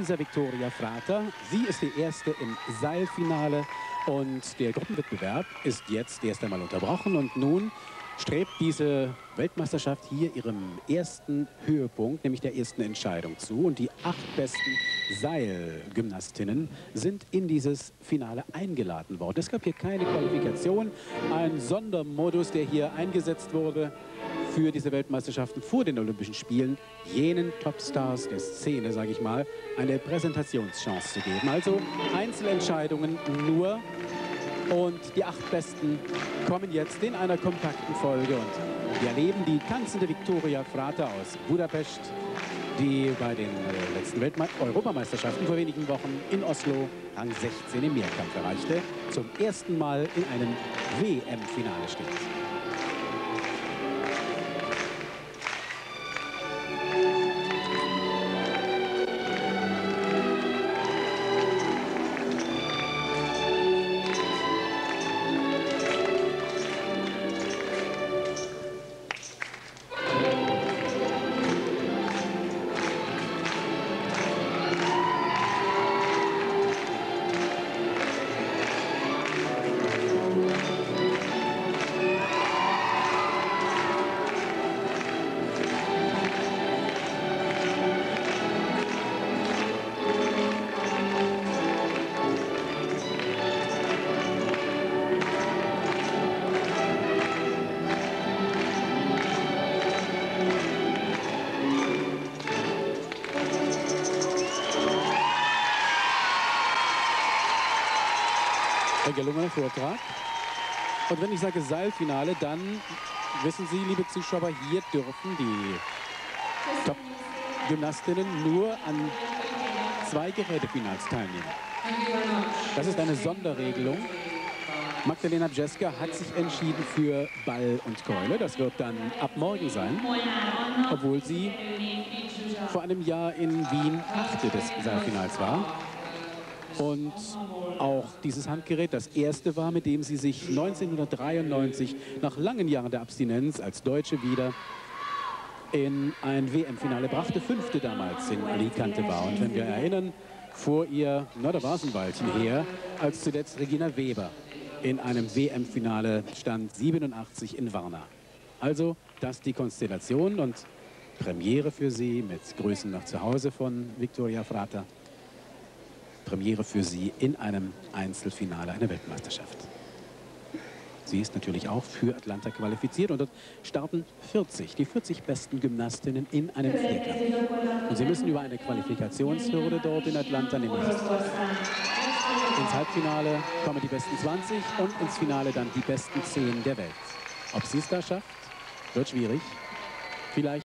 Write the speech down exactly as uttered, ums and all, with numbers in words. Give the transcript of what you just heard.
Elisa Victoria Frater. Sie ist die Erste im Seilfinale und der Gruppenwettbewerb ist jetzt erst einmal unterbrochen und nun strebt diese Weltmeisterschaft hier ihrem ersten Höhepunkt, nämlich der ersten Entscheidung zu. Und die acht besten Seilgymnastinnen sind in dieses Finale eingeladen worden. Es gab hier keine Qualifikation, ein Sondermodus, der hier eingesetzt wurde für diese Weltmeisterschaften vor den Olympischen Spielen, jenen Topstars der Szene, sage ich mal, eine Präsentationschance zu geben. Also Einzelentscheidungen nur. Und die acht Besten kommen jetzt in einer kompakten Folge. Und wir erleben die tanzende Victoria Frater aus Budapest, die bei den äh, letzten Weltme- Europameisterschaften vor wenigen Wochen in Oslo Rang sechzehn im Mehrkampf erreichte, zum ersten Mal in einem W M-Finale steht. Ein gelungener Vortrag. Und wenn ich sage Seilfinale, dann wissen Sie, liebe Zuschauer, hier dürfen die Top-Gymnastinnen nur an zwei Gerätefinals teilnehmen. Das ist eine Sonderregelung. Magdalena Bjeska hat sich entschieden für Ball und Keule. Das wird dann ab morgen sein, obwohl sie vor einem Jahr in Wien Achte des Seilfinals war. Und auch dieses Handgerät das erste war, mit dem sie sich neunzehnhundertdreiundneunzig nach langen Jahren der Abstinenz als Deutsche wieder in ein W M-Finale brachte. Fünfte damals in Alicante war. Und wenn wir erinnern, vor ihr, na, da war es ein Weilchen her, als zuletzt Regina Weber in einem W M-Finale stand, siebenundachtzig in Varna. Also das die Konstellation und Premiere für sie mit Grüßen nach zu Hause von Victoria Frater. Premiere für sie in einem Einzelfinale einer Weltmeisterschaft. Sie ist natürlich auch für Atlanta qualifiziert und dort starten vierzig, die vierzig besten Gymnastinnen in einem Vierkampf. Und sie müssen über eine Qualifikationshürde dort in Atlanta, nämlich ins Halbfinale kommen die besten zwanzig und ins Finale dann die besten zehn der Welt. Ob sie es da schafft, wird schwierig. Vielleicht